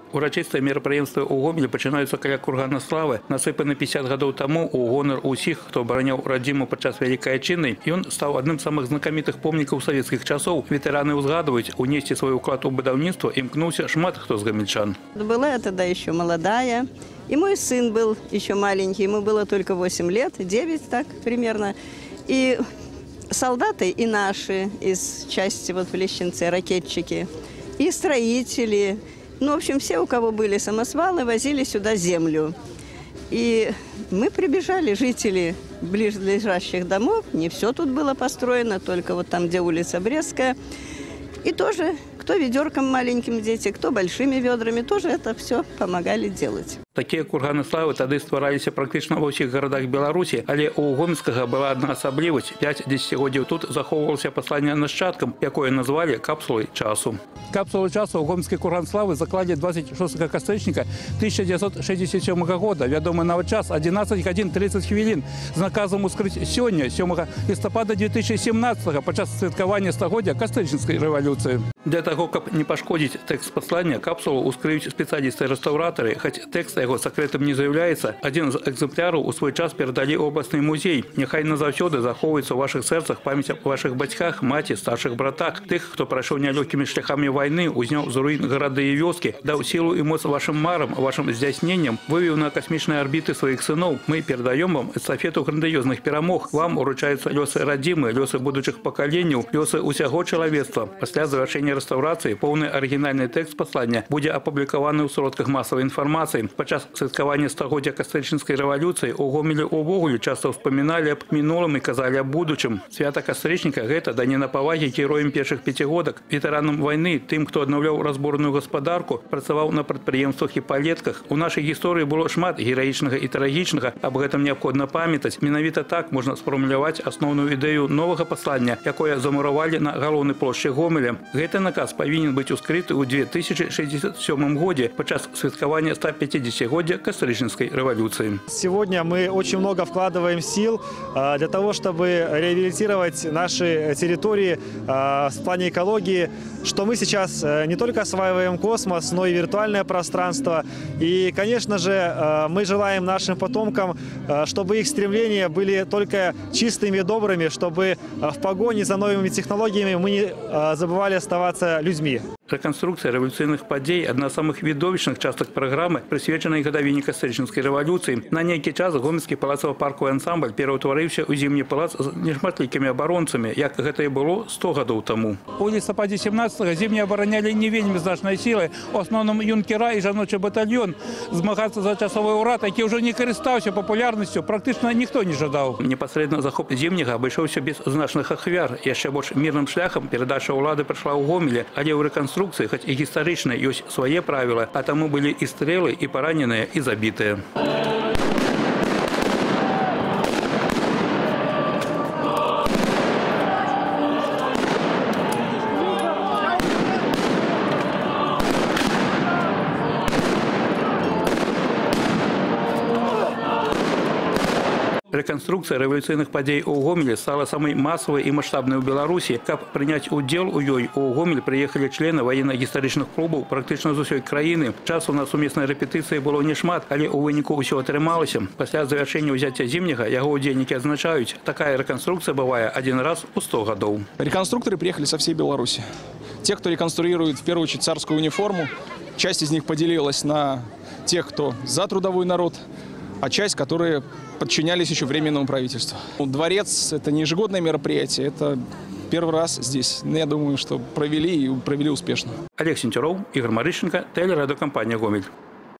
Урачыстыя мерапрыемствы ў Гомелі пачынаюцца каля кургана славы, насыпаны 50 гадоў таму ў гонар усіх, хто абараняў радзіму падчас Вялікай Адчыны. Ён стаў адным з самых знакамітых помнікаў савецкіх часоў. Ветэраны ўзгадваюць, унесці свой уклад у будаўніцтва імкнуўся шмат хто з гомельчан. Была я тогда еще молодая, и мой сын был еще маленький, ему было только 8 лет, 9 так примерно. И солдаты и наши из части вот в Лещинце, ракетчики, и строители, ну, в общем, все, у кого были самосвалы, возили сюда землю. И мы прибежали, жители ближайших домов, не все тут было построено, только вот там, где улица Брестская. И тоже, кто ведерком маленьким дети, кто большими ведрами, тоже это все помогали делать. Такія курганы славы тады ствараліся практычна ва ўсіх гарадах Беларусі, але ў Гомельскага была адна асаблівасць. 5 дзесяцігоддзяў тут захоўвалася пасланне нашчадкам, якое назвалі капсулай часу. Капсулу часу ў гомельскі курган славы закладзе 26 кастрычніка 1967 года. Вядомы нават час 11 гадзін 30 хвілін з наказам ускрыць сёння, 7 лістапада 2017 падчас святкавання стагоддзя кастрычніцкай рэвалюцыі. Для таго, каб не пашкодзіць тэкст паслання, капсулу ўскрыюць спецыялісты-рэстаўратары, хоць тэкст яго сакрэтам не з'яўляецца. Адзін з экземпляраў у свой час перадалі ў абласны музей. Няхай назаўсёды захоўваецца ў вашых сэрцах памяць аб вашых бацьках, маці, старшых братах, тых, хто прайшоў нялёгкімі шляхамі вайны, узняў з руін гарады і вёскі, даў сілу і моц вашым марам, вашым здзяйсненням, вывеў на касмічныя арбіты сваіх сыноў. Мы перадаём вам эстафету грандыёзных перамог. Вам уручаюцца лёсы радзімы, лёсы будучых пакаленняў, лёсы ўсяго чалавецтва. Пасля завяршэння рэстаўрацыі поўны арыгінальны тэкст паслання будзе апублікаваны ў сродках масавай інфармацыі. Падчас святкавання стагоддзя кастрычніцкай рэвалюцыі ў Гомелі ўвогуле часта ўспаміналі аб мінулым і казалі аб будучым. Свята кастрычніка – гэта даніна павагі героям першых пяцігодак, ветэранам вайны, тым, хто аднаўляў разборную гаспадарку, працаваў на прадпрыемствах і палетках. У нашай гісторыі было шмат гераічнага і трагічнага, аб гэтым неабходна памятаць. Менавіта так можна сфармуляваць асноўную ідэю новага паслання, якое замуравалі на галоўнай плошчы Гомеля. Гэты наказ павінен быць ускрыты ў 2067 годзе падчас святкавання 150-годдя кастрычніцкай революции. Сегодня мы очень много вкладываем сил для того, чтобы реабилитировать наши территории в плане экологии, что мы сейчас не только осваиваем космос, но и виртуальное пространство. И, конечно же, мы желаем нашим потомкам, чтобы их стремления были только чистыми и добрыми, чтобы в погоне за новыми технологиями мы не забывали оставаться людьми. Реконструкция революционных подей – одна з самых відовішчных частак праграмы, прысвечанай гадавіне кастрычніцкай рэвалюцыі. На нейкі час гомельскі палацава-парковы ансамбль пераўтварыўся ў зімні палац з нешматлікімі абаронцамі, як гэта і было 100 гадоў таму. У лістападзе 17-го зімні абаранялі не вельмі значнай сілай, у асноўным юнкера і жаночы батальён. Змагацца за часовы ўрад, які ўжо не карыстаўся папулярнасцю, практычна ніхто не жадаў. Непасрэдна захоп зімняга абышоўся без значных ахвяр. Яшчэ больш мірным шляхам перадача ўлады прайшла ў Гомелі, але ў рэканструкцыі, хоць і гістарычна, ёсць свае правілы, а таму былі і стрэлы, і параненыя, і забітыя. Реконструкция революционных подей у Гомелі стала самой массовой и масштабной в Беларуси. Каб принять удел у ёй, у Гомель приехали члены военно-гістарычных клубов практично з усёй краіны. Часу на сумеснай рэпетыцыі было не шмат, але у выніку ўсё атрымалася. Пасля завяршэння ўзяцця зімняга яго удзельнікі адзначаюць, такая реконструкция бывае один раз у 100 гадоў. Реконструкторы приехали со всей Беларуси. Те, кто реконструирует в первую очередь царскую униформу, часть из них поделилась на тех, кто за трудовой народ, а часть, которые подчинялись еще временному правительству. Дворец – это не ежегодное мероприятие, это первый раз здесь. Я думаю, что провели и провели успешно. Олег Сентюров, Игорь Марыщенко, телерадиокомпания «Гомель».